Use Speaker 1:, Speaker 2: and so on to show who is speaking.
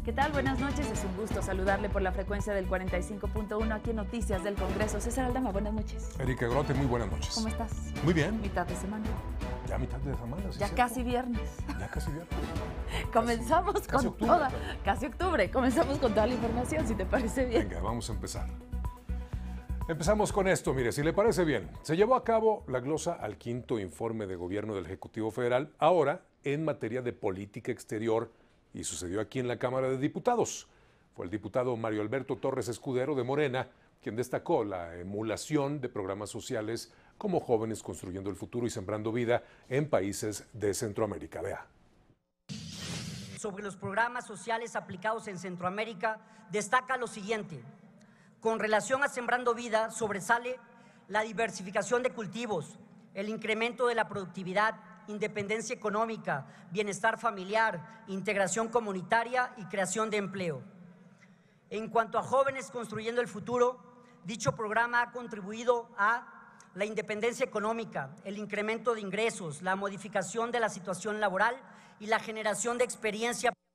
Speaker 1: ¿Qué tal? Buenas noches, es un gusto saludarle por la frecuencia del 45.1 aquí en Noticias del Congreso. César Aldama, buenas noches.
Speaker 2: Erika Grote, muy buenas noches.
Speaker 1: ¿Cómo estás?
Speaker 2: Muy bien.
Speaker 1: Mitad de semana.
Speaker 2: Ya mitad de semana, sí.
Speaker 1: Ya
Speaker 2: ¿cierto?
Speaker 1: casi viernes.
Speaker 2: Ya casi viernes.
Speaker 1: Comenzamos
Speaker 2: casi
Speaker 1: con
Speaker 2: octubre,
Speaker 1: toda,
Speaker 2: también.
Speaker 1: casi octubre, comenzamos con toda la información, si te parece bien.
Speaker 2: Venga, vamos a empezar. Empezamos con esto, mire, si le parece bien. Se llevó a cabo la glosa al quinto informe de gobierno del Ejecutivo Federal, ahora en materia de política exterior, y sucedió aquí en la Cámara de Diputados. Fue el diputado Mario Alberto Torres Escudero de Morena quien destacó la emulación de programas sociales como Jóvenes Construyendo el Futuro y Sembrando Vida en países de Centroamérica. Vea.
Speaker 3: Sobre los programas sociales aplicados en Centroamérica, destaca lo siguiente. Con relación a Sembrando Vida, sobresale la diversificación de cultivos, el incremento de la productividad, independencia económica, bienestar familiar, integración comunitaria y creación de empleo. En cuanto a Jóvenes Construyendo el Futuro, dicho programa ha contribuido a la independencia económica, el incremento de ingresos, la modificación de la situación laboral y la generación de experiencia